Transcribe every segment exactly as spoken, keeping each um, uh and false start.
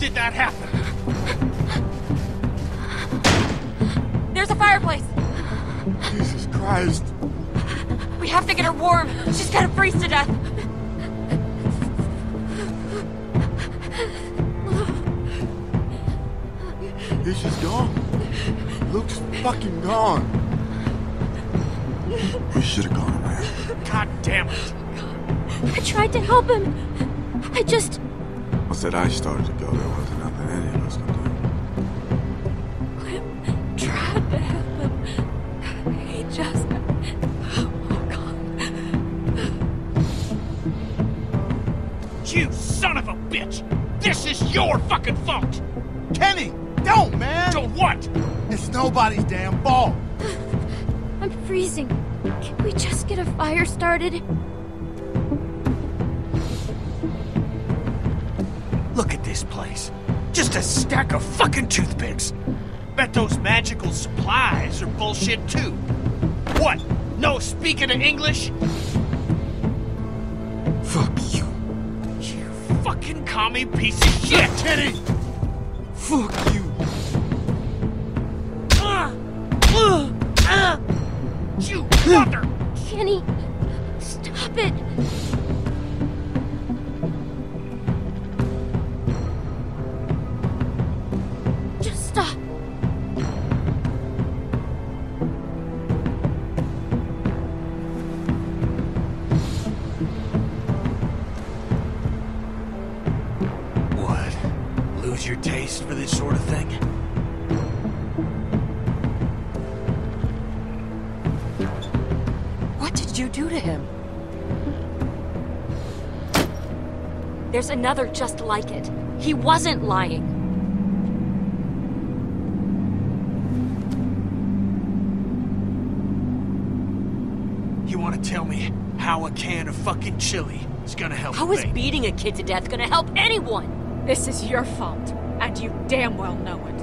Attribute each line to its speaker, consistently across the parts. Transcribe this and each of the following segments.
Speaker 1: did that happen?
Speaker 2: There's a fireplace!
Speaker 3: Jesus Christ!
Speaker 2: We have to get her warm! She's gonna freeze to death!
Speaker 3: Isha's gone. Luke's fucking gone. We should have gone around.
Speaker 1: God damn it!
Speaker 2: I tried to help him. I just...
Speaker 3: Once that ice started to go, there wasn't nothing any of us could do.
Speaker 2: Clem tried to help him. He just... Oh, God.
Speaker 1: You son of a bitch! This is your fucking fault!
Speaker 4: Kenny! Don't, man!
Speaker 1: Don't what?
Speaker 4: It's nobody's damn fault!
Speaker 2: I'm freezing. Can we just get a fire started?
Speaker 1: Look at this place. Just a stack of fucking toothpicks. Bet those magical supplies are bullshit too. What? No speaking of English?
Speaker 3: Fuck you.
Speaker 1: You fucking commie piece of shit!
Speaker 4: Kenny!
Speaker 3: Fuck you.
Speaker 1: Uh, uh, uh, you mother!
Speaker 2: Kenny, stop it. Just stop.
Speaker 1: What? Lose your taste for this sort of thing?
Speaker 2: What did you do to him? There's another just like it. He wasn't lying.
Speaker 1: You want to tell me how a can of fucking chili is gonna help
Speaker 2: How
Speaker 1: me?
Speaker 2: is beating a kid to death gonna help anyone?
Speaker 5: This is your fault, and you damn well know it.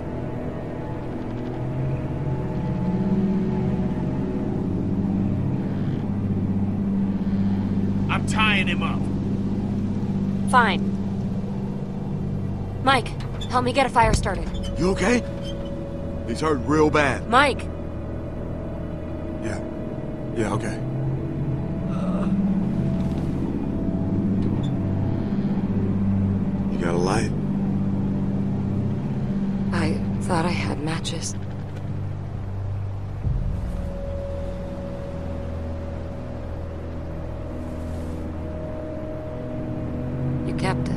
Speaker 1: I'm tying him up.
Speaker 2: Fine. Mike, help me get a fire started.
Speaker 3: You okay? He's hurt real bad.
Speaker 2: Mike!
Speaker 3: Yeah. Yeah, okay. You got a light?
Speaker 2: I thought I had matches. You kept it.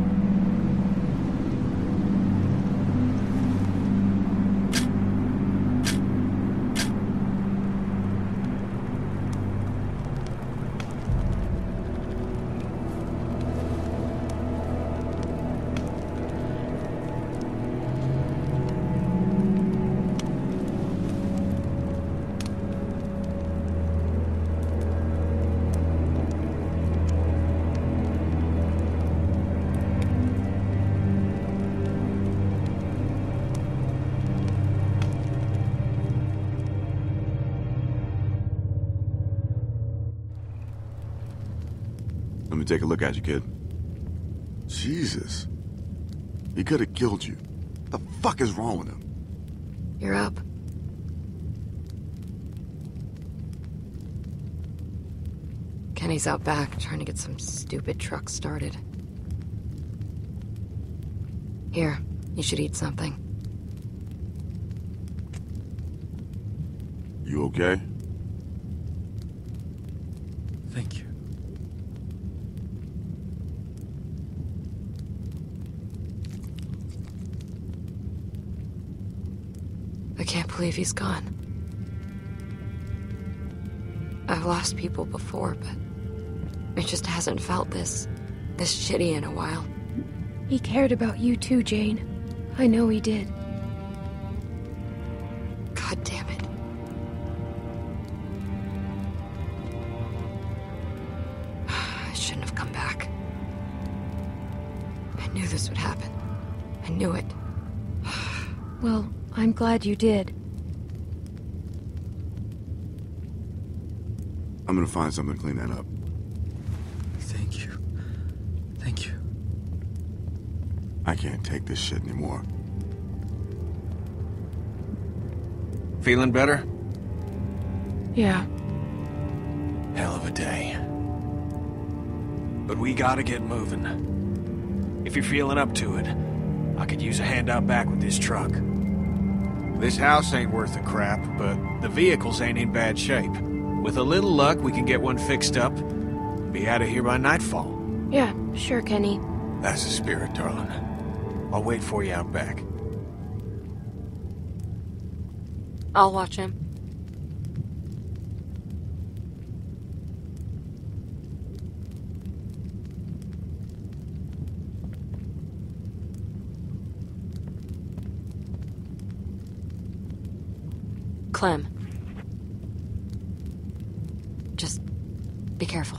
Speaker 3: Let me take a look at you, kid. Jesus. He could have killed you. The fuck is wrong with him?
Speaker 2: You're up. Kenny's out back trying to get some stupid truck started. Here, you should eat something.
Speaker 3: You okay?
Speaker 6: Thank you.
Speaker 2: I can't believe he's gone. I've lost people before, but it just hasn't felt this... this shitty in a while.
Speaker 7: He cared about you too, Jane. I know he did.
Speaker 2: God damn it. I shouldn't have come back. I knew this would happen. I knew it.
Speaker 7: Well, I'm glad you did.
Speaker 3: I'm gonna find something to clean that up.
Speaker 6: Thank you. Thank you.
Speaker 3: I can't take this shit anymore.
Speaker 1: Feeling better?
Speaker 7: Yeah.
Speaker 1: Hell of a day. But we gotta get moving. If you're feeling up to it, I could use a hand out back with this truck. This house ain't worth a crap, but the vehicles ain't in bad shape. With a little luck, we can get one fixed up and be out of here by nightfall.
Speaker 7: Yeah, sure, Kenny.
Speaker 1: That's the spirit, darling. I'll wait for you out back.
Speaker 2: I'll watch him. Clem. Just be careful.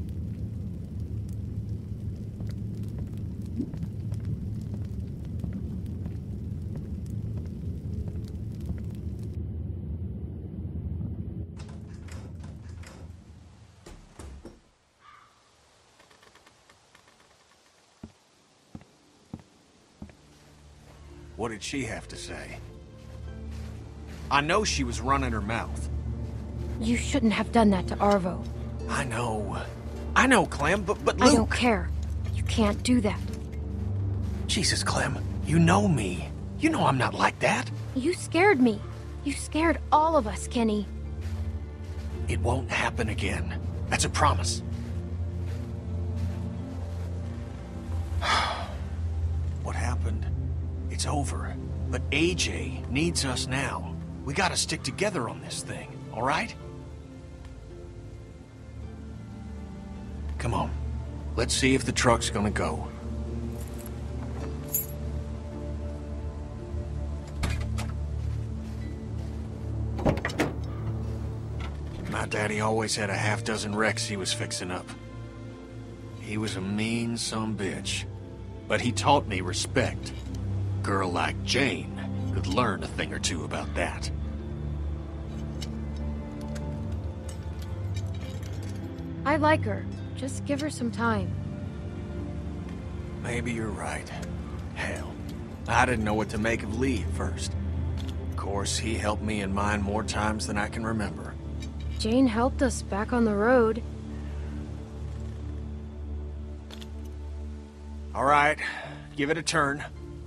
Speaker 1: What did she have to say? I know she was running her mouth.
Speaker 7: You shouldn't have done that to Arvo.
Speaker 1: I know. I know, Clem, but, but Luke...
Speaker 7: I don't care. You can't do that.
Speaker 1: Jesus, Clem, you know me. You know I'm not like that.
Speaker 7: You scared me. You scared all of us, Kenny.
Speaker 1: It won't happen again. That's a promise. What happened? It's over. But A J needs us now. We gotta stick together on this thing, all right? Come on. Let's see if the truck's gonna go. My daddy always had a half dozen wrecks he was fixing up. He was a mean sumbitch, but he taught me respect. Girl like Jane could learn a thing or two about that.
Speaker 7: I like her. Just give her some time.
Speaker 1: Maybe you're right. Hell, I didn't know what to make of Lee at first. Of course, he helped me and mine more times than I can remember.
Speaker 7: Jane helped us back on the road.
Speaker 1: All right, give it a turn.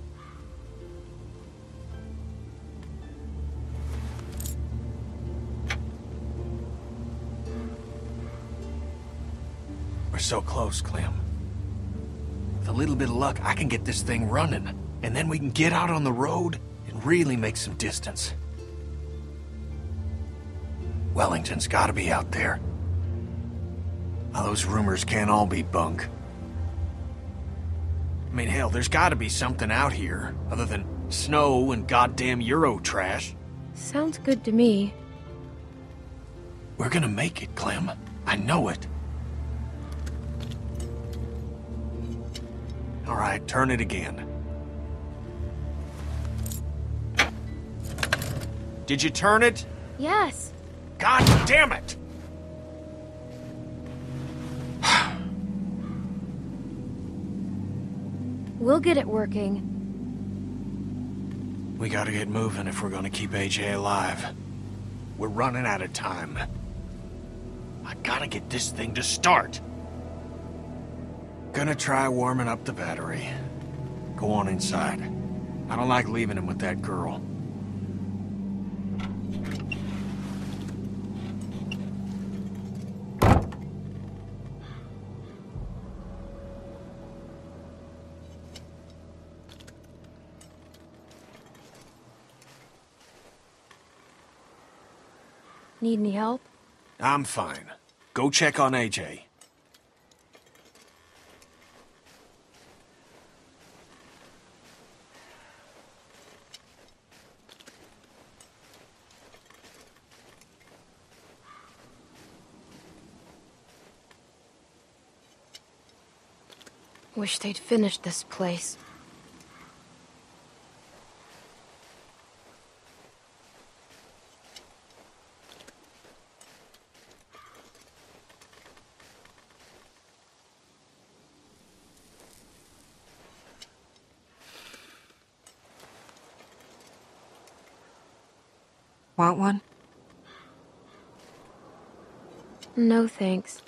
Speaker 1: We're so close, Clem. With a little bit of luck, I can get this thing running, and then we can get out on the road and really make some distance. Wellington's gotta be out there. Now, those rumors can't all be bunk. I mean, hell, there's gotta be something out here, other than snow and goddamn Euro trash.
Speaker 7: Sounds good to me.
Speaker 1: We're gonna make it, Clem. I know it. All right, turn it again. Did you turn it?
Speaker 7: Yes.
Speaker 1: God damn it!
Speaker 7: We'll get it working.
Speaker 1: We gotta get moving if we're gonna keep A J alive. We're running out of time. I gotta get this thing to start. Gonna try warming up the battery. Go on inside. I don't like leaving him with that girl.
Speaker 7: Need any help?
Speaker 1: I'm fine. Go check on A J.
Speaker 7: Wish they'd finished this place.
Speaker 2: Want one?
Speaker 7: No thanks.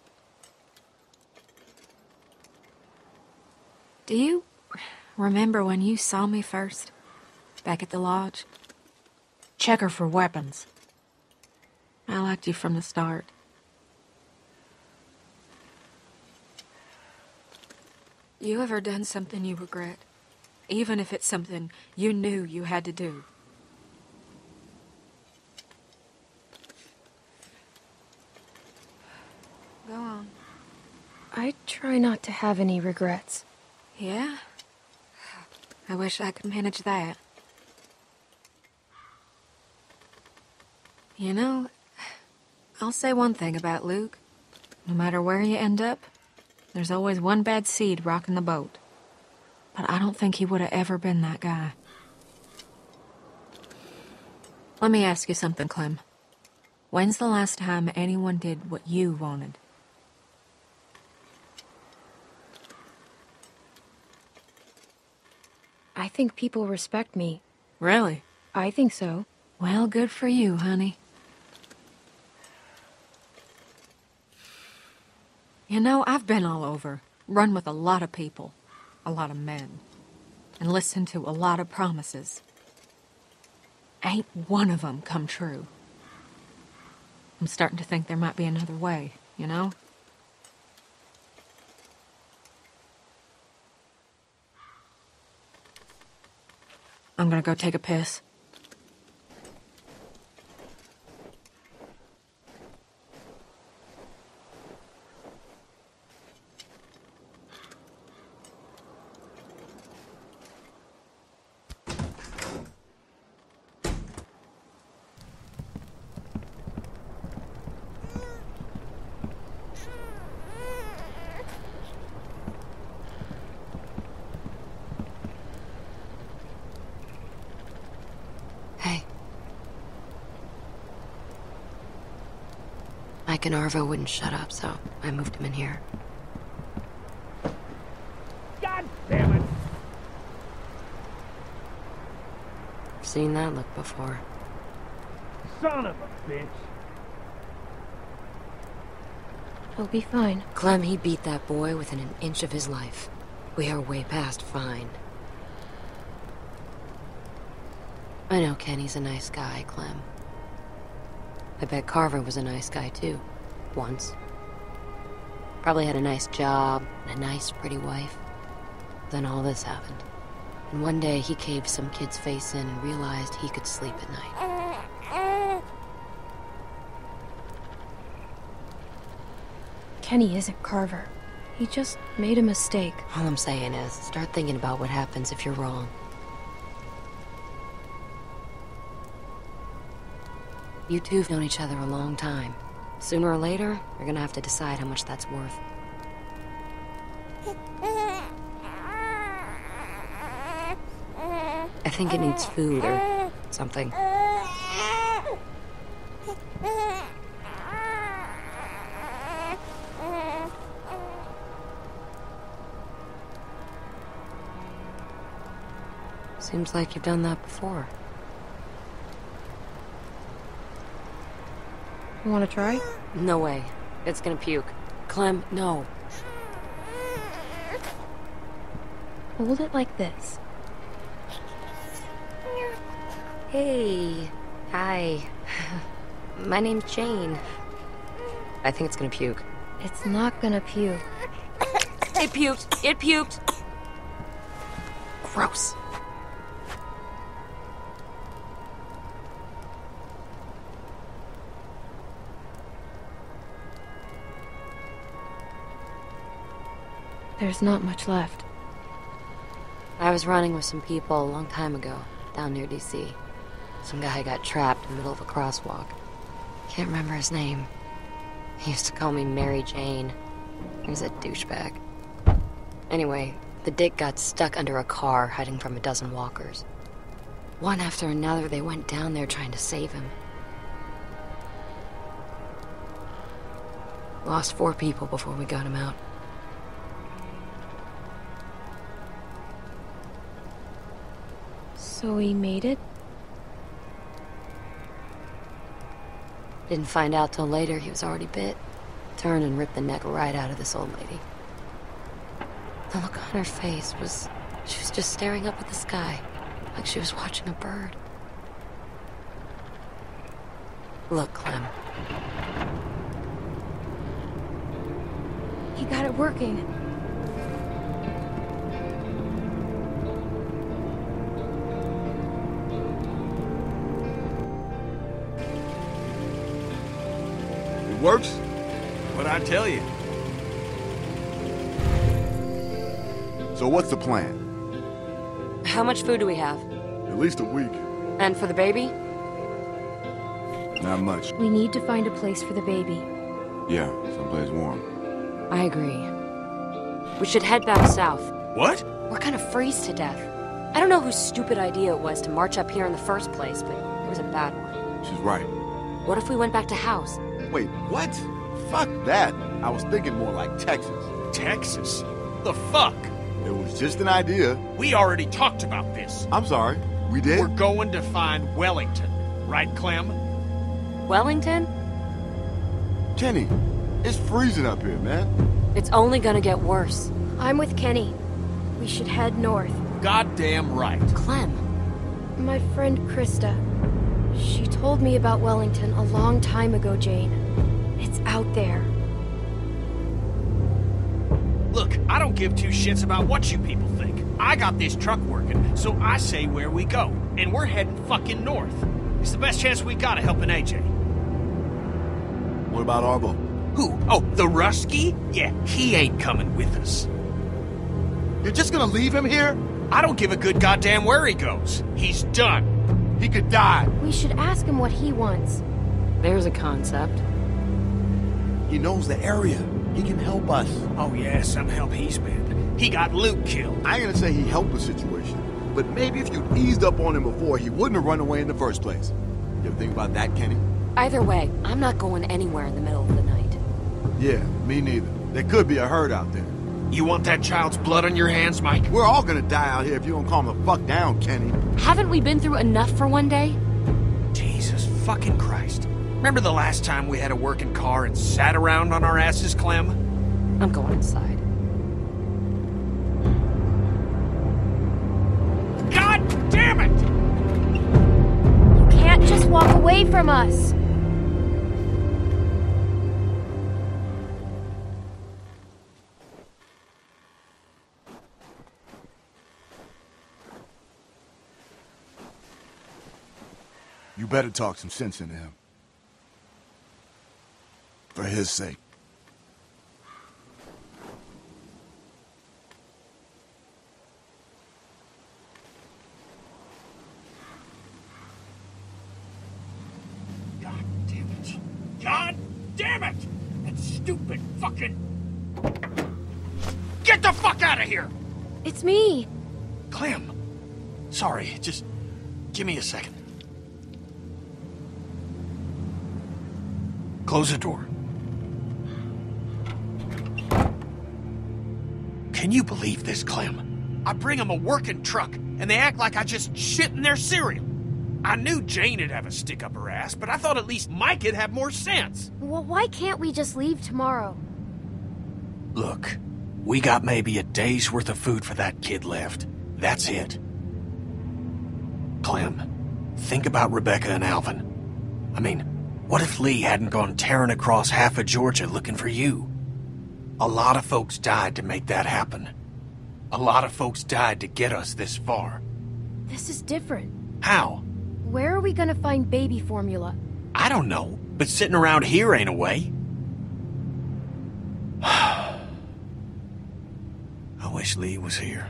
Speaker 2: Do you remember when you saw me first? Back at the lodge?
Speaker 5: Check her for weapons.
Speaker 2: I liked you from the start. You ever done something you regret? Even if it's something you knew you had to do? Go on.
Speaker 7: I try not to have any regrets.
Speaker 2: Yeah? I wish I could manage that. You know, I'll say one thing about Luke. No matter where you end up, there's always one bad seed rocking the boat. But I don't think he would have ever been that guy. Let me ask you something, Clem. When's the last time anyone did what you wanted?
Speaker 7: I think people respect me.
Speaker 2: Really?
Speaker 7: I think so.
Speaker 2: Well, good for you, honey. You know, I've been all over, run with a lot of people, a lot of men, and listened to a lot of promises. Ain't one of them come true. I'm starting to think there might be another way, you know? I'm gonna go take a piss. Mike and Arvo wouldn't shut up, so I moved him in here.
Speaker 6: God damn it!
Speaker 2: I've seen that look before.
Speaker 6: Son of a bitch!
Speaker 7: He'll be fine.
Speaker 2: Clem, he beat that boy within an inch of his life. We are way past fine. I know Kenny's a nice guy, Clem. I bet Carver was a nice guy, too. Once. Probably had a nice job, and a nice, pretty wife. Then all this happened. And one day, he caved some kid's face in and realized he could sleep at night.
Speaker 7: Kenny isn't Carver. He just made a mistake.
Speaker 2: All I'm saying is, start thinking about what happens if you're wrong. You two have known each other a long time. Sooner or later, you're gonna have to decide how much that's worth. I think it needs food or something. Seems like you've done that before.
Speaker 7: You want to try?
Speaker 2: No way. It's gonna puke. Clem, no.
Speaker 7: Hold it like this.
Speaker 2: Hey. Hi. My name's Jane. I think it's gonna puke.
Speaker 7: It's not gonna puke.
Speaker 2: It puked. It puked. Gross.
Speaker 7: There's not much left.
Speaker 2: I was running with some people a long time ago, down near D C. Some guy got trapped in the middle of a crosswalk. Can't remember his name. He used to call me Mary Jane. He was a douchebag. Anyway, the dick got stuck under a car hiding from a dozen walkers. One after another, they went down there trying to save him. Lost four people before we got him out.
Speaker 7: So he made it?
Speaker 2: Didn't find out till later he was already bit. Turned and ripped the neck right out of this old lady. The look on her face was... she was just staring up at the sky, like she was watching a bird. Look, Clem.
Speaker 7: He got it working.
Speaker 3: It works?
Speaker 1: What'd I tell you?
Speaker 3: So what's the plan?
Speaker 2: How much food do we have?
Speaker 3: At least a week.
Speaker 2: And for the baby?
Speaker 3: Not much.
Speaker 7: We need to find a place for the baby.
Speaker 3: Yeah, someplace warm.
Speaker 2: I agree. We should head back south.
Speaker 1: What?
Speaker 2: We're gonna freeze to death. I don't know whose stupid idea it was to march up here in the first place, but it was a bad one.
Speaker 3: She's right.
Speaker 2: What if we went back to house?
Speaker 3: Wait, what? Fuck that. I was thinking more like Texas.
Speaker 1: Texas? The fuck?
Speaker 3: It was just an idea.
Speaker 1: We already talked about this.
Speaker 3: I'm sorry. We did?
Speaker 1: We're going to find Wellington. Right, Clem?
Speaker 2: Wellington?
Speaker 3: Kenny, it's freezing up here, man.
Speaker 2: It's only gonna get worse.
Speaker 7: I'm with Kenny. We should head north.
Speaker 1: Goddamn right.
Speaker 2: Clem.
Speaker 7: My friend Krista. She told me about Wellington a long time ago, Jane. It's out there.
Speaker 1: Look, I don't give two shits about what you people think. I got this truck working, so I say where we go. And we're heading fucking north. It's the best chance we got of helping A J.
Speaker 3: What about Arvo?
Speaker 1: Who? Oh, the Rusky? Yeah, he ain't coming with us.
Speaker 4: You're just gonna leave him here?
Speaker 1: I don't give a good goddamn where he goes. He's done.
Speaker 4: He could die.
Speaker 7: We should ask him what he wants.
Speaker 2: There's a concept.
Speaker 4: He knows the area. He can help us.
Speaker 1: Oh yeah, some help he's been. He got Luke killed.
Speaker 3: I ain't gonna say he helped the situation, but maybe if you'd eased up on him before, he wouldn't have run away in the first place. You ever think about that, Kenny?
Speaker 2: Either way, I'm not going anywhere in the middle of the night.
Speaker 3: Yeah, me neither. There could be a herd out there.
Speaker 1: You want that child's blood on your hands, Mike?
Speaker 3: We're all gonna die out here if you don't calm the fuck down, Kenny.
Speaker 2: Haven't we been through enough for one day?
Speaker 1: Jesus fucking Christ. Remember the last time we had a working car and sat around on our asses, Clem?
Speaker 2: I'm going inside.
Speaker 1: God damn it!
Speaker 7: You can't just walk away from us.
Speaker 3: You better talk some sense into him. For his sake.
Speaker 1: God damn it. God damn it! That stupid fucking... Get the fuck out of here!
Speaker 7: It's me.
Speaker 1: Clem. Sorry, just give me a second. Close the door. Can you believe this, Clem? I bring them a working truck, and they act like I just shit in their cereal. I knew Jane'd have a stick up her ass, but I thought at least Mike'd have more sense.
Speaker 7: Well, why can't we just leave tomorrow?
Speaker 1: Look, we got maybe a day's worth of food for that kid left. That's it. Clem, think about Rebecca and Alvin. I mean, what if Lee hadn't gone tearing across half of Georgia looking for you? A lot of folks died to make that happen. A lot of folks died to get us this far.
Speaker 7: This is different.
Speaker 1: How?
Speaker 7: Where are we gonna find baby formula?
Speaker 1: I don't know, but sitting around here ain't a way. I wish Lee was here.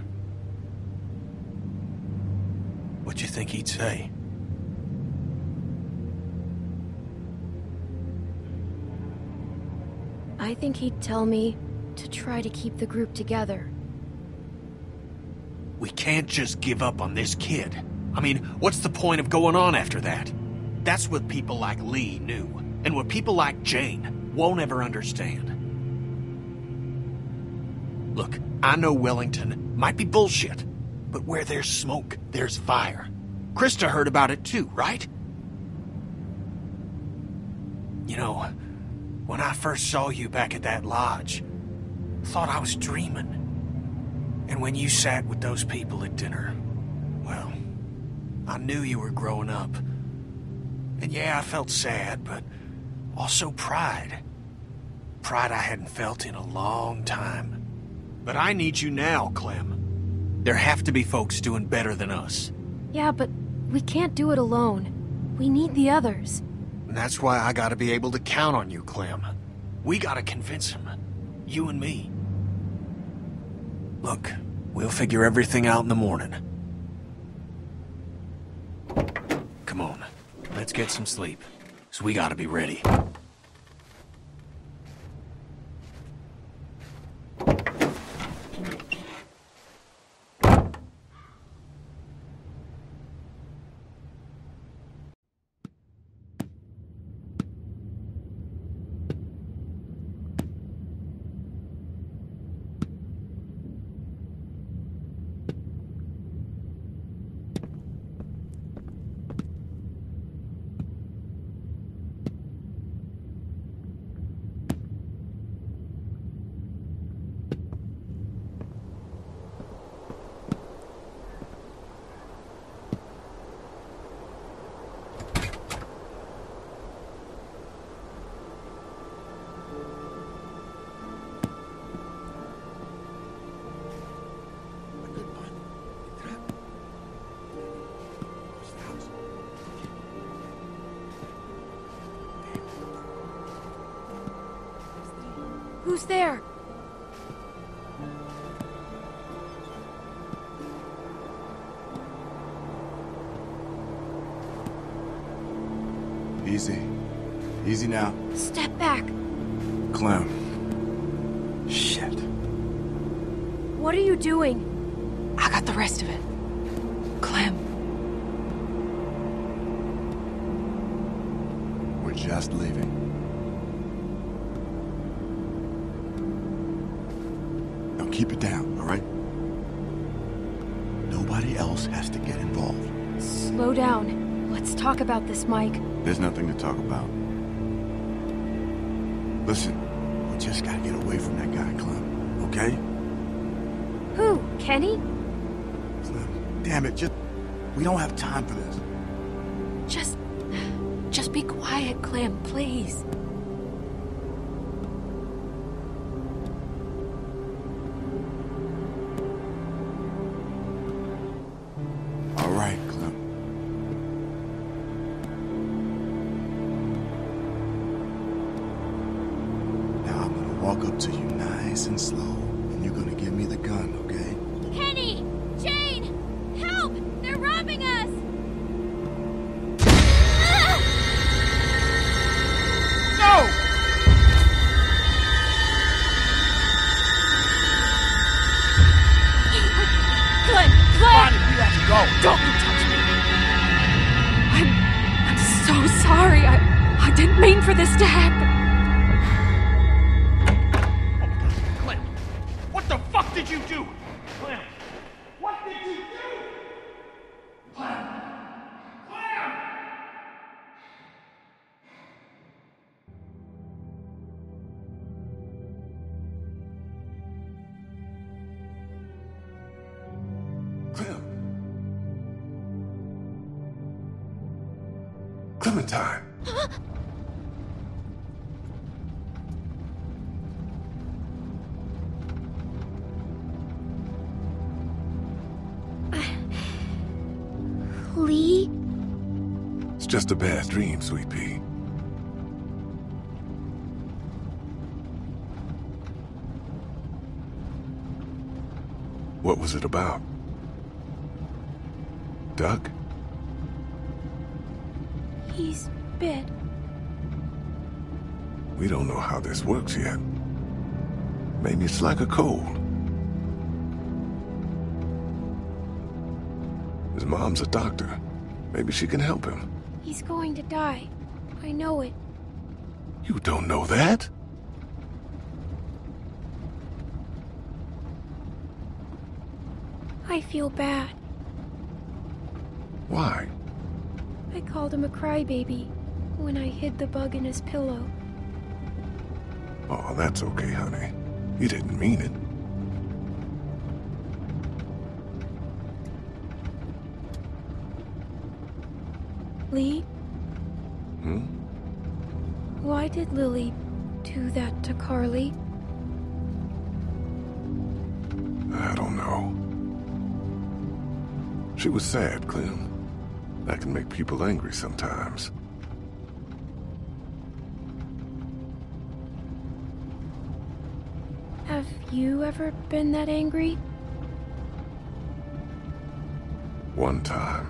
Speaker 1: What you think he'd say?
Speaker 7: I think he'd tell me to try to keep the group together.
Speaker 1: We can't just give up on this kid. I mean, what's the point of going on after that? That's what people like Lee knew, and what people like Jane won't ever understand. Look, I know Wellington might be bullshit, but where there's smoke, there's fire. Krista heard about it too, right? You know, when I first saw you back at that lodge, I thought I was dreaming. And when you sat with those people at dinner, well, I knew you were growing up. And yeah, I felt sad, but also pride. Pride I hadn't felt in a long time. But I need you now, Clem. There have to be folks doing better than us.
Speaker 7: Yeah, but we can't do it alone. We need the others.
Speaker 1: And that's why I gotta be able to count on you, Clem. We gotta convince him. You and me. Look, we'll figure everything out in the morning. Come on, let's get some sleep. So we gotta be ready.
Speaker 7: Who's there?
Speaker 4: Easy. Easy now.
Speaker 7: Step back.
Speaker 4: Clem. Shit.
Speaker 7: What are you doing?
Speaker 5: I got the rest of it. Clem.
Speaker 4: We're just leaving. Now keep it down, all right? Nobody else has to get involved.
Speaker 7: Slow down. Let's talk about this, Mike.
Speaker 3: There's nothing to talk about.
Speaker 4: Listen, we just gotta get away from that guy, Clem, okay?
Speaker 7: Who? Kenny?
Speaker 4: Clem, damn it, just... We don't have time for this.
Speaker 5: Just... Just be quiet, Clem, please.
Speaker 4: All right, Clem. Now I'm gonna walk up to you nice and slow, and you're gonna give me the gun, okay?
Speaker 7: Kenny! Jane! Help! They're robbing us!
Speaker 4: No!
Speaker 5: Clem! Clem!
Speaker 4: Bonnie, we have to go.
Speaker 5: Don't you touch me! I'm... I'm so sorry. I... I didn't mean for this to happen.
Speaker 6: Clem, what the fuck did you do? Clem, what did you do? Clem! Clem!
Speaker 3: Clem. Clementine.
Speaker 7: Lee?
Speaker 3: It's just a bad dream, Sweet Pea. What was it about? Doug?
Speaker 7: He's bit.
Speaker 3: We don't know how this works yet. Maybe it's like a cold. His mom's a doctor. Maybe she can help him.
Speaker 7: He's going to die. I know it.
Speaker 3: You don't know that?
Speaker 7: I feel bad.
Speaker 3: Why?
Speaker 7: I called him a crybaby. when I hid the bug in his pillow.
Speaker 8: Oh, that's okay, honey. You didn't mean it.
Speaker 7: Lee?
Speaker 8: Hmm?
Speaker 7: Why did Lily do that to Carly?
Speaker 8: I don't know. She was sad, Clem. That can make people angry sometimes.
Speaker 7: Have you ever been that angry?
Speaker 8: One time.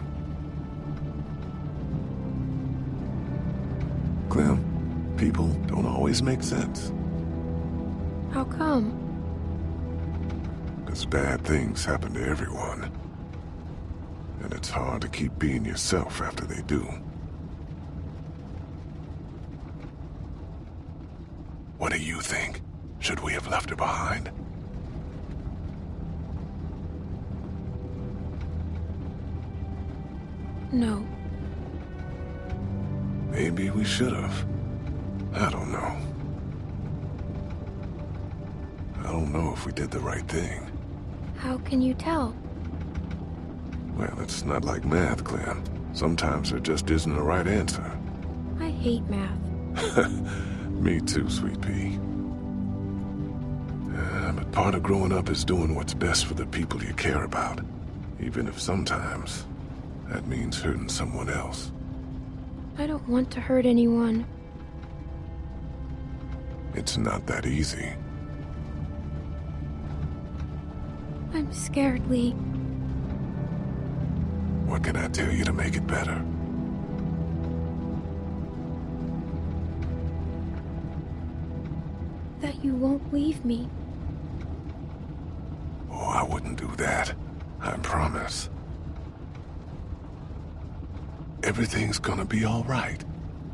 Speaker 8: Clem, people don't always make sense.
Speaker 7: How come?
Speaker 8: Because bad things happen to everyone. And it's hard to keep being yourself after they do. What do you think? Should we have left her behind?
Speaker 7: No.
Speaker 8: Maybe we should have. I don't know. I don't know if we did the right thing.
Speaker 7: How can you tell?
Speaker 8: Well, it's not like math, Clem. Sometimes there just isn't a right answer.
Speaker 7: I hate math.
Speaker 8: Me too, sweet pea. Uh, but part of growing up is doing what's best for the people you care about. Even if sometimes that means hurting someone else.
Speaker 7: I don't want to hurt anyone.
Speaker 8: It's not that easy.
Speaker 7: I'm scared, Lee.
Speaker 8: What can I tell you to make it better?
Speaker 7: That you won't leave me.
Speaker 8: Oh, I wouldn't do that. I promise. Everything's gonna be all right.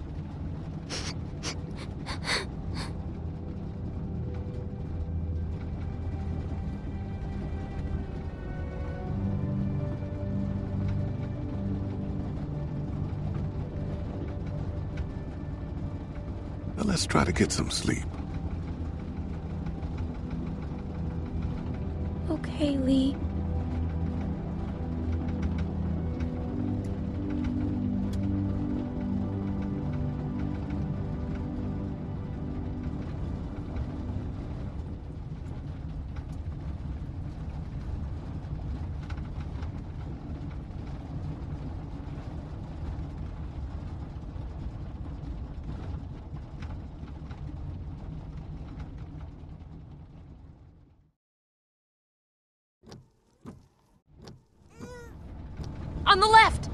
Speaker 8: Now let's try to get some sleep.
Speaker 7: Okay, Lee.
Speaker 2: On the left!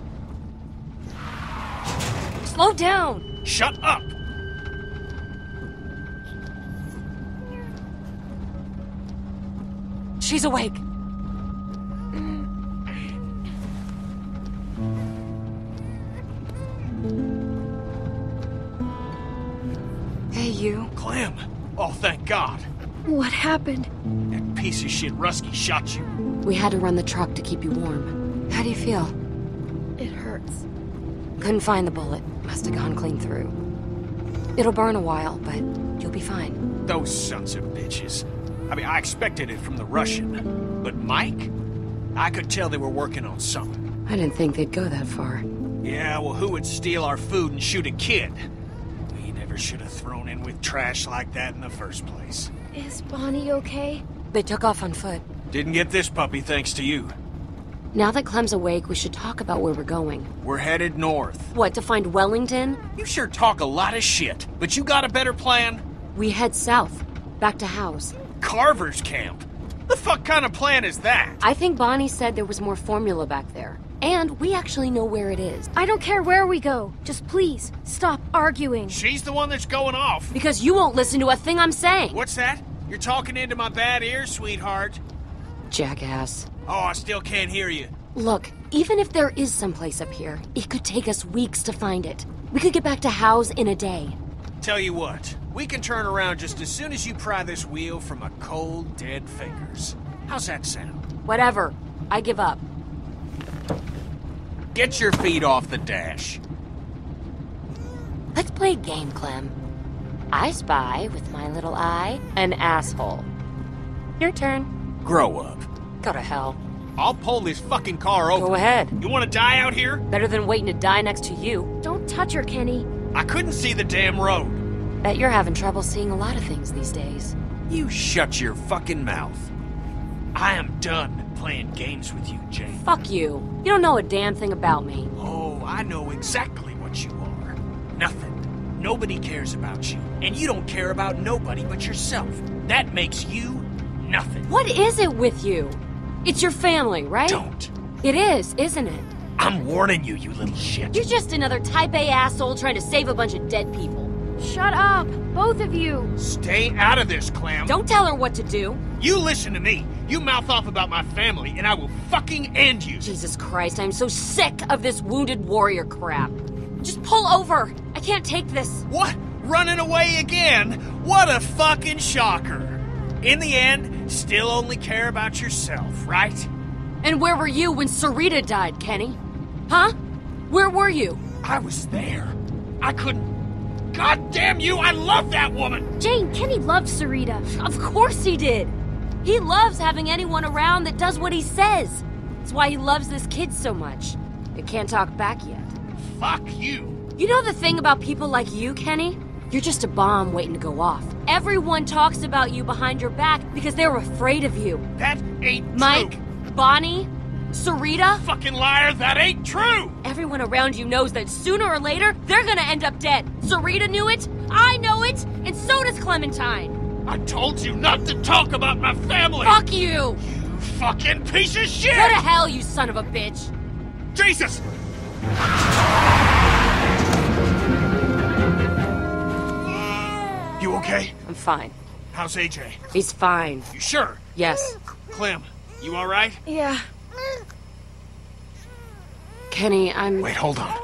Speaker 2: Slow down!
Speaker 6: Shut up!
Speaker 2: She's awake. Hey, you.
Speaker 6: Clem! Oh, thank God.
Speaker 7: What happened?
Speaker 6: That piece of shit Rusky shot you.
Speaker 2: We had to run the truck to keep you warm. How do you feel?
Speaker 7: It hurts.
Speaker 2: Couldn't find the bullet. Must have gone clean through. It'll burn a while, but you'll be fine.
Speaker 6: Those sons of bitches. I mean, I expected it from the Russian. But Mike? I could tell they were working on something.
Speaker 2: I didn't think they'd go that far.
Speaker 6: Yeah, well, who would steal our food and shoot a kid? We never should have thrown in with trash like that in the first place.
Speaker 7: Is Bonnie okay?
Speaker 2: They took off on foot.
Speaker 6: Didn't get this puppy thanks to you.
Speaker 2: Now that Clem's awake, we should talk about where we're going.
Speaker 6: We're headed north.
Speaker 2: What, to find Wellington?
Speaker 6: You sure talk a lot of shit, but you got a better plan?
Speaker 2: We head south, back to House.
Speaker 6: Carver's camp? The fuck kind of plan is that?
Speaker 2: I think Bonnie said there was more formula back there. And we actually know where it is.
Speaker 7: I don't care where we go. Just please, stop arguing.
Speaker 6: She's the one that's going off.
Speaker 2: Because you won't listen to a thing I'm saying.
Speaker 6: What's that? You're talking into my bad ears, sweetheart?
Speaker 2: Jackass.
Speaker 6: Oh, I still can't hear you.
Speaker 2: Look, even if there is someplace up here, it could take us weeks to find it. We could get back to House in a day.
Speaker 6: Tell you what, we can turn around just as soon as you pry this wheel from my cold, dead fingers. How's that sound?
Speaker 2: Whatever. I give up.
Speaker 6: Get your feet off the dash.
Speaker 2: Let's play a game, Clem. I spy with my little eye an asshole. Your turn.
Speaker 1: Grow up.
Speaker 2: Go to hell.
Speaker 6: I'll pull this fucking car over.
Speaker 2: Go ahead.
Speaker 6: You want to die out here?
Speaker 2: Better than waiting to die next to you.
Speaker 7: Don't touch her, Kenny.
Speaker 6: I couldn't see the damn road.
Speaker 2: Bet you're having trouble seeing a lot of things these days.
Speaker 1: You shut your fucking mouth.
Speaker 6: I am done playing games with you, Jane.
Speaker 2: Fuck you. You don't know a damn thing about me.
Speaker 6: Oh, I know exactly what you are. Nothing. Nobody cares about you. And you don't care about nobody but yourself. That makes you nothing.
Speaker 2: What is it with you? It's your family, right?
Speaker 6: Don't.
Speaker 2: It is, isn't it?
Speaker 6: I'm warning you, you little shit.
Speaker 2: You're just another type A asshole trying to save a bunch of dead people.
Speaker 7: Shut up, both of you.
Speaker 6: Stay out of this, Clem.
Speaker 2: Don't tell her what to do.
Speaker 6: You listen to me. You mouth off about my family, and I will fucking end you.
Speaker 2: Jesus Christ, I'm so sick of this wounded warrior crap. Just pull over. I can't take this.
Speaker 6: What? Running away again? What a fucking shocker. In the end, still only care about yourself, right?
Speaker 2: And where were you when Sarita died, Kenny? Huh? Where were you?
Speaker 6: I was there. I couldn't... God damn you, I love that woman!
Speaker 7: Jane, Kenny loved Sarita.
Speaker 2: Of course he did. He loves having anyone around that does what he says. That's why he loves this kid so much. It can't talk back yet.
Speaker 6: Fuck you.
Speaker 2: You know the thing about people like you, Kenny? You're just a bomb waiting to go off. Everyone talks about you behind your back because they're afraid of you.
Speaker 6: That ain't
Speaker 2: Mike,
Speaker 6: true.
Speaker 2: Bonnie, Sarita.
Speaker 6: Fucking liar, that ain't true!
Speaker 2: Everyone around you knows that sooner or later, they're gonna end up dead. Sarita knew it, I know it, and so does Clementine.
Speaker 6: I told you not to talk about my family!
Speaker 2: Fuck you!
Speaker 6: You fucking piece of shit!
Speaker 2: Go to hell, you son of a bitch!
Speaker 6: Jesus! You okay?
Speaker 2: I'm fine.
Speaker 6: How's A J?
Speaker 2: He's fine.
Speaker 6: You sure?
Speaker 2: Yes.
Speaker 6: Clem, you alright?
Speaker 7: Yeah.
Speaker 2: Kenny, I'm...
Speaker 1: Wait, hold on.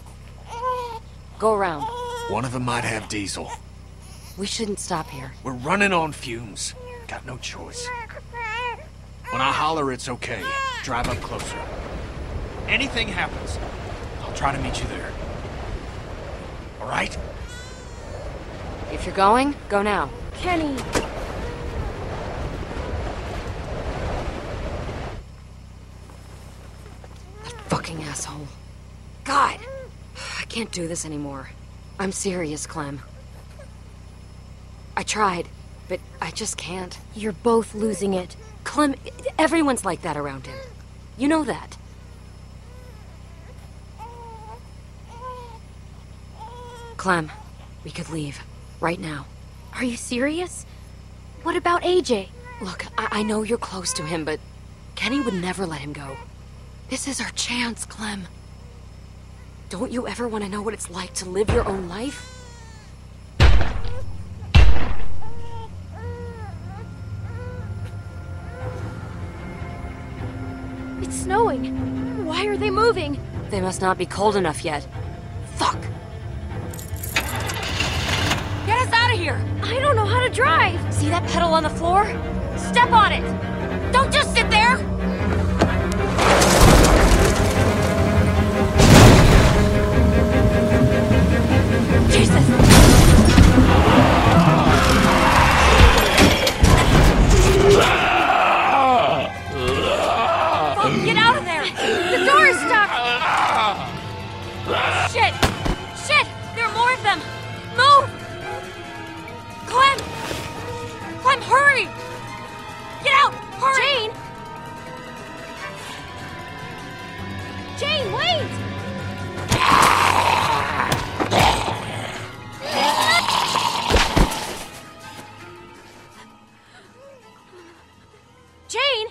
Speaker 2: Go around.
Speaker 1: One of them might have diesel.
Speaker 2: We shouldn't stop here.
Speaker 1: We're running on fumes. Got no choice. When I holler it's okay, drive up closer. Anything happens, I'll try to meet you there. All right?
Speaker 2: If you're going, go now.
Speaker 7: Kenny.
Speaker 2: That fucking asshole. God! I can't do this anymore. I'm serious, Clem. I tried, but I just can't.
Speaker 7: You're both losing it.
Speaker 2: Clem, everyone's like that around him. You know that. Clem, we could leave. Right now.
Speaker 7: Are you serious? What about A J?
Speaker 2: Look, I, I know you're close to him, but Kenny would never let him go. This is our chance, Clem. Don't you ever want to know what it's like to live your own life?
Speaker 7: It's snowing. Why are they moving?
Speaker 2: They must not be cold enough yet. Fuck! Get us out of here!
Speaker 7: I don't know how to drive.
Speaker 2: See that pedal on the floor? Step on it! Don't just sit there! Jesus! Fuck, get out of there!
Speaker 7: The door is stuck.
Speaker 2: Shit! Shit! There are more of them! Move! Clem! Clem, hurry! Get out! Hurry!
Speaker 7: Jane! Jane, wait! Jane!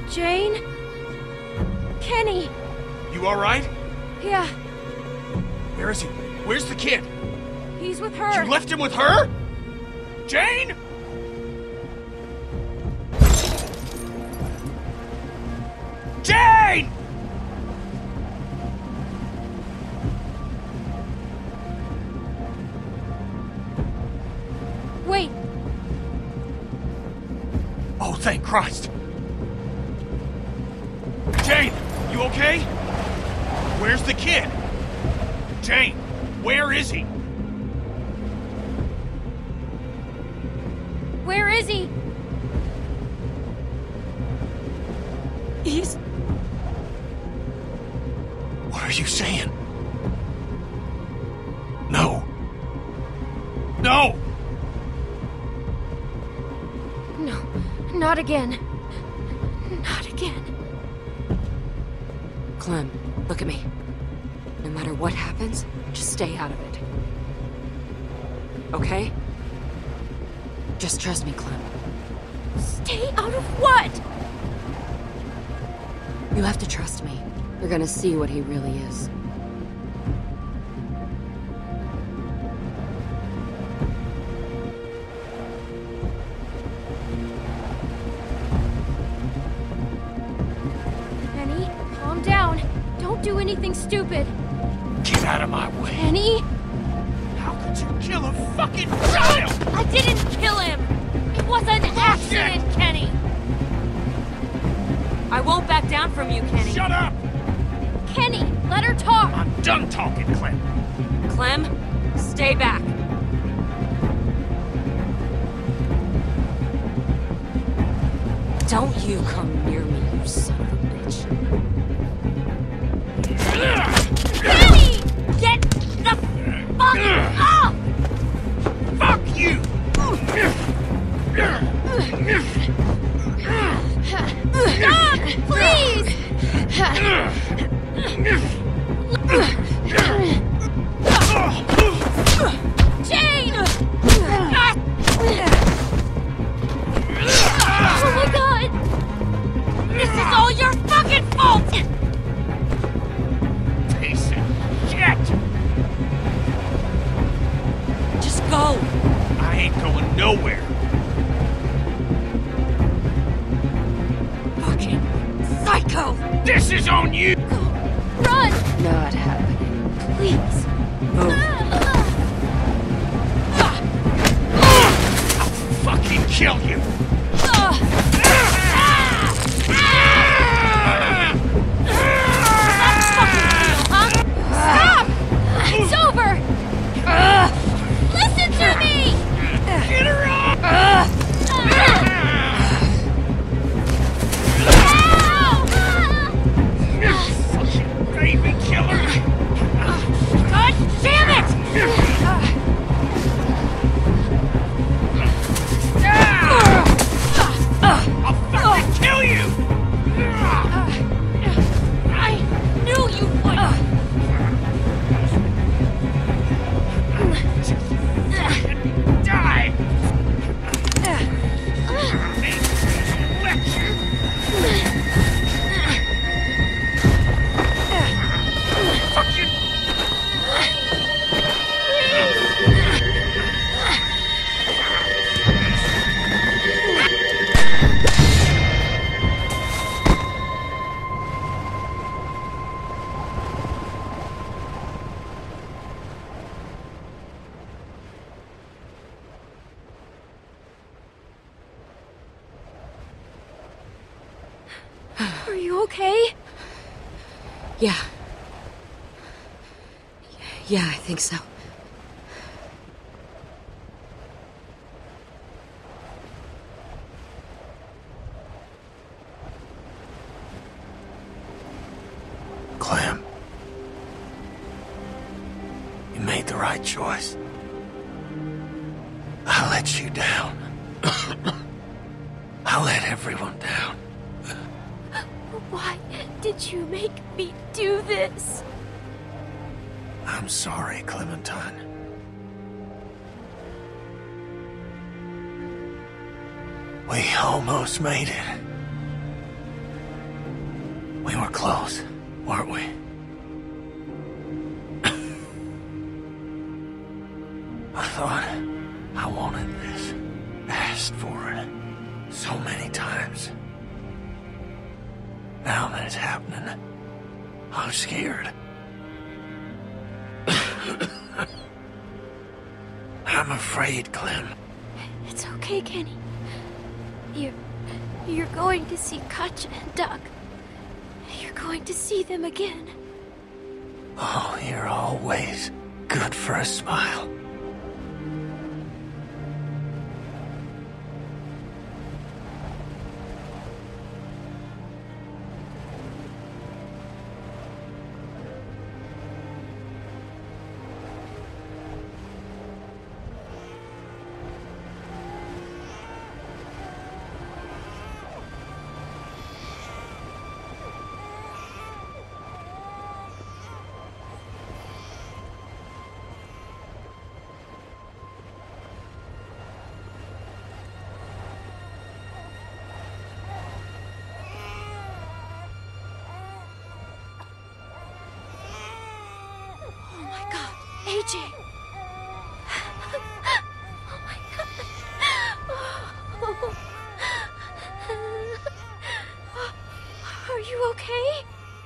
Speaker 7: Jane? Kenny!
Speaker 6: You alright?
Speaker 7: Yeah,
Speaker 6: Where is he? Where's the kid?
Speaker 7: he's with her.
Speaker 6: You left him with her? Jane? Jane!
Speaker 7: Wait,
Speaker 6: Oh, thank Christ. Jane, you okay? Where's the kid? Jane, where is he?
Speaker 7: where is he?
Speaker 2: He's...
Speaker 1: What are you saying? No.
Speaker 6: No!
Speaker 7: No, not again. Not again.
Speaker 2: Clem, look at me. No matter what happens, just stay out of it. Okay? Just trust me, Clem.
Speaker 7: Stay out of what?
Speaker 2: You have to trust me. You're gonna see what he really is.
Speaker 7: Kenny, calm down. Don't do anything stupid.
Speaker 6: Get out of my way.
Speaker 7: Kenny?
Speaker 6: How could you kill a fucking child?
Speaker 7: I didn't kill him! It was an accident, Kenny!
Speaker 2: I won't back down from you, Kenny.
Speaker 6: Shut up!
Speaker 7: Kenny, let her talk!
Speaker 6: I'm done talking, Clem.
Speaker 2: Clem, stay back. Don't you come near me, you son of a bitch.
Speaker 7: Kenny! Get the fuck off!
Speaker 6: Fuck you!
Speaker 7: Stop! Please! Jane! Oh my god! This is all your fucking fault!
Speaker 6: Piece of shit!
Speaker 2: Just go.
Speaker 6: I ain't going nowhere.
Speaker 2: Fucking psycho.
Speaker 6: This is on you!
Speaker 7: Run!
Speaker 2: Not happening.
Speaker 7: Please!
Speaker 2: Move.
Speaker 6: I'll fucking kill you!
Speaker 7: Stop! It's over! Listen to me!
Speaker 6: Get her off! Fucking baby killer!
Speaker 7: God damn it!
Speaker 6: I'll fucking kill you!
Speaker 7: I knew you would!
Speaker 6: Die! Lecture! Fucking...
Speaker 7: Are you okay?
Speaker 2: Yeah. Yeah, I think so.
Speaker 1: Clem. You made the right choice. I let you down. I let everyone down.
Speaker 7: Why did you make me do this?
Speaker 1: I'm sorry, Clementine. We almost made it. We were close, weren't we? I thought I wanted this, asked for it so many times. Now that it's happening, I'm scared. I'm afraid, Clem.
Speaker 7: It's okay, Kenny. You're... you're going to see Katjaa and Doug. You're going to see them again.
Speaker 1: Oh, you're always good for a smile.
Speaker 7: A J! Oh my god. Oh. Are you okay?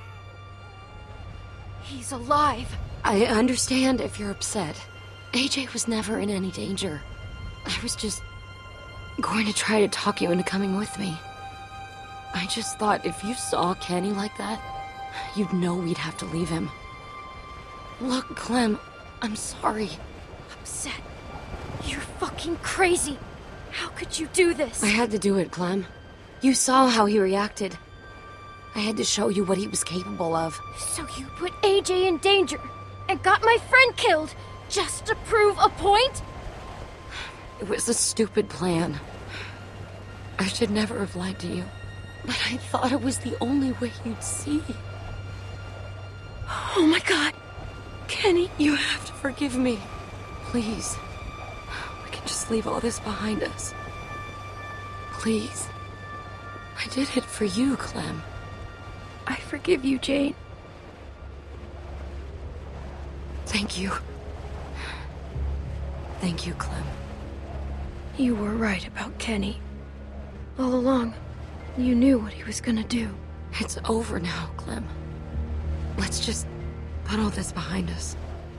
Speaker 7: He's alive.
Speaker 2: I understand if you're upset. A J was never in any danger. I was just going to try to talk you into coming with me. I just thought if you saw Kenny like that, you'd know we'd have to leave him. Look, Clem, I'm sorry.
Speaker 7: Upset? You're fucking crazy. How could you do this?
Speaker 2: I had to do it, Clem. You saw how he reacted. I had to show you what he was capable of.
Speaker 7: So you put A J in danger and got my friend killed just to prove a point?
Speaker 2: It was a stupid plan. I should never have lied to you. But I thought it was the only way you'd see.
Speaker 7: Oh my god. Kenny,
Speaker 2: you have to forgive me. Please. We can just leave all this behind us. Please. I did it for you, Clem.
Speaker 7: I forgive you, Jane.
Speaker 2: Thank you. Thank you, Clem.
Speaker 7: You were right about Kenny. All along, you knew what he was gonna do.
Speaker 2: It's over now, Clem. Let's just put all this behind us.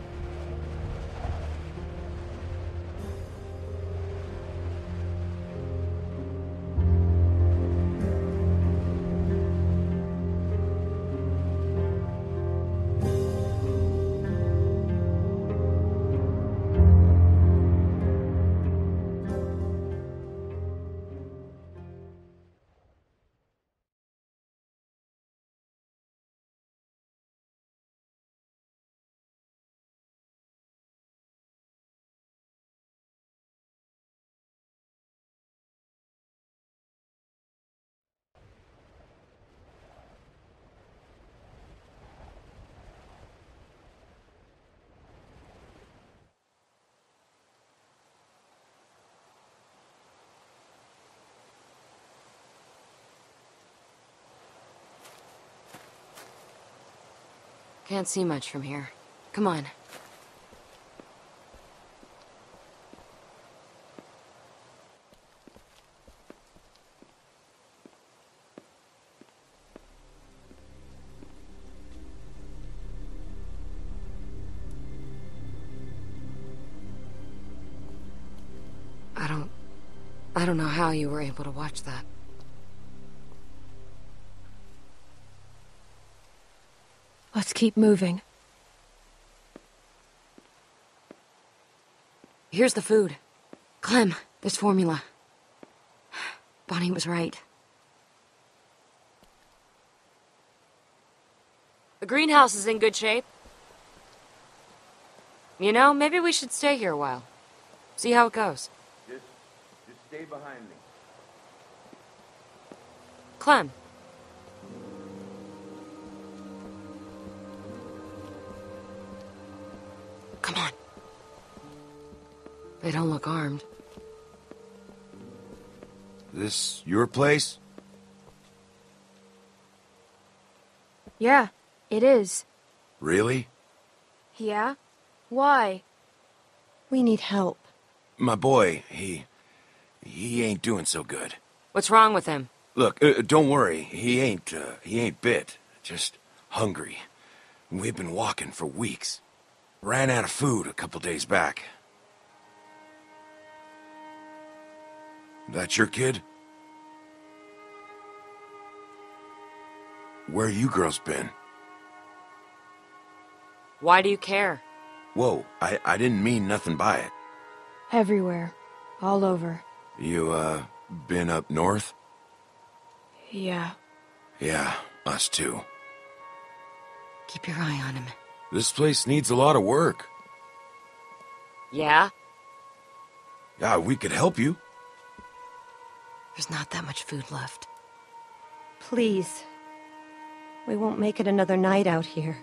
Speaker 2: Can't see much from here. Come on. I don't... I don't know how you were able to watch that.
Speaker 7: Let's keep moving.
Speaker 2: Here's the food. Clem, there's formula. Bonnie was right. The greenhouse is in good shape. You know, maybe we should stay here a while. See how it goes.
Speaker 9: Just, just stay behind me.
Speaker 2: Clem. Come on. They don't look armed.
Speaker 10: This your place?
Speaker 5: Yeah, it is.
Speaker 8: Really?
Speaker 5: Yeah? Why?
Speaker 10: We need help.
Speaker 9: My boy, he... he ain't doing so good.
Speaker 2: What's wrong with him?
Speaker 9: Look, uh, don't worry. He ain't, uh, he ain't bit. Just hungry. We've been walking for weeks. Ran out of food a couple days back. That your kid? Where you girls been?
Speaker 2: Why do you care?
Speaker 9: Whoa, I, I didn't mean nothing by it.
Speaker 5: Everywhere. All over.
Speaker 9: You, uh, been up north?
Speaker 5: Yeah.
Speaker 9: Yeah, us too.
Speaker 2: Keep your eye on him.
Speaker 9: This place needs a lot of work.
Speaker 2: Yeah?
Speaker 9: Yeah, we could help you.
Speaker 2: There's not that much food left.
Speaker 10: Please. We won't make it another night out here.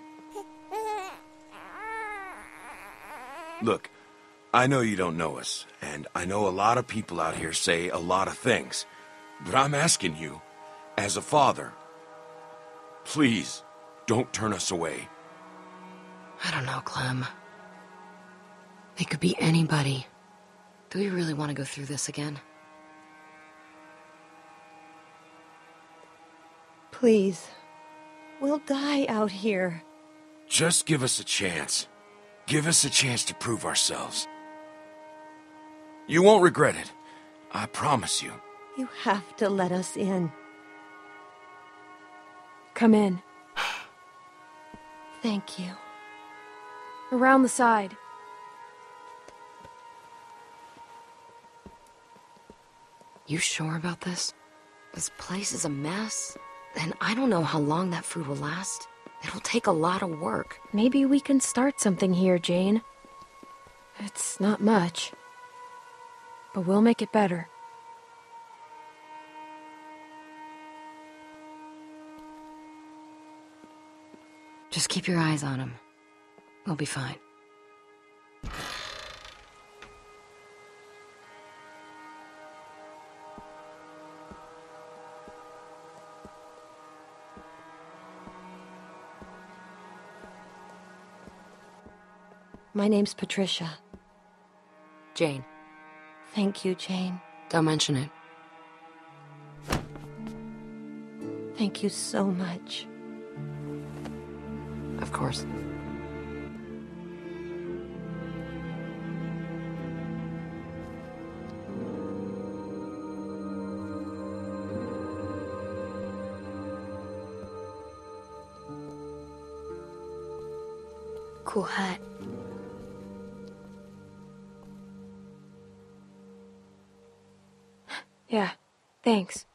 Speaker 9: Look, I know you don't know us, and I know a lot of people out here say a lot of things, but I'm asking you, as a father, please, don't turn us away.
Speaker 2: I don't know, Clem. They could be anybody. Do we really want to go through this again?
Speaker 10: Please. We'll die out here.
Speaker 9: Just give us a chance. Give us a chance to prove ourselves. You won't regret it. I promise you.
Speaker 10: You have to let us in.
Speaker 5: Come in.
Speaker 10: Thank you.
Speaker 5: Around the side.
Speaker 2: You sure about this? This place is a mess, and I don't know how long that food will last. It'll take a lot of work.
Speaker 5: Maybe we can start something here, Jane. It's not much, but we'll make it better.
Speaker 2: Just keep your eyes on him. We'll be fine.
Speaker 10: My name's Patricia.
Speaker 2: Jane.
Speaker 10: Thank you, Jane.
Speaker 2: Don't mention it.
Speaker 10: Thank you so much.
Speaker 2: Of course.
Speaker 7: Cool hat.
Speaker 5: Yeah, thanks.